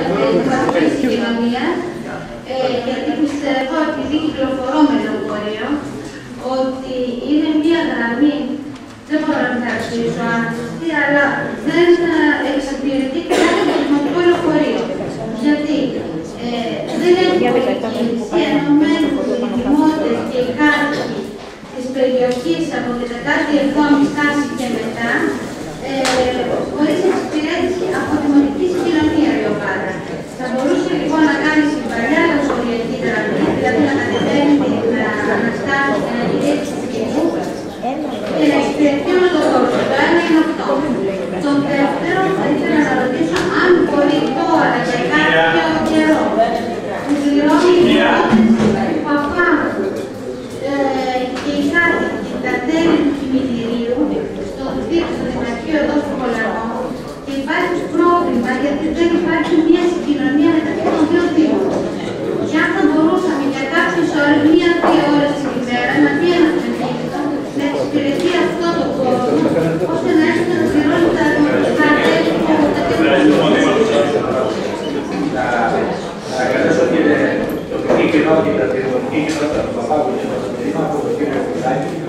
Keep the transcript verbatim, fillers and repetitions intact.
της κοινωνίας, γιατί πιστεύω, επειδή κυκλοφορώ με λεωφορείο, ότι είναι μία γραμμή, δεν μπορώ να χαρακτηρίσω αν σωστή, αλλά δεν εξυπηρετεί κάποιο το δημοτικό λεωφορείο. Γιατί ε, δεν έχει πολιτική ενωμένου οι δημότες και οι κάτοικοι της περιοχής από τη δεκάτη εβδόμη στάση και μετά, ε, χωρίς εξυπηρέτηση από δημοτική συγκοινωνία η ομάδα. Θα μπορούσε λοιπόν να κάνει στην παλιά λεωφορειακή γραμμή, δηλαδή να κατεβαίνει την Αναστάση και να γυρίσει στην Κινού και να εξυπηρετεί όλο τον κόσμο. Το ένα είναι αυτό. Το δεύτερο θα ήθελα να ρωτήσω αν μπορεί τώρα για κάποιο καιρό που πληρώνει οι δημότες του Παπάμου και οι κάτοικοι τα τέλη του κημητηρίου στο Δημαρχείο εδώ στο Πολαρμό και υπάρχει πρόβλημα γιατί δεν υπάρχει μια συγκοινωνία μεταξύ των δύο δήμων. Και αν θα μπορούσαμε για κάποιες ώρες, μία-δύο ώρες την ημέρα, να πει ένα αυτοκίνητο, να εξυπηρετεί αυτό το κόσμο, ώστε να έρθει να πληρώνει τα δημοτικά τέλη και τα τέλη. Να καλέσω και το κοινό και τα δημοτική κοινότητα του Παπάγου και το Δήμαρχο, τον κύριο Κουδάκη,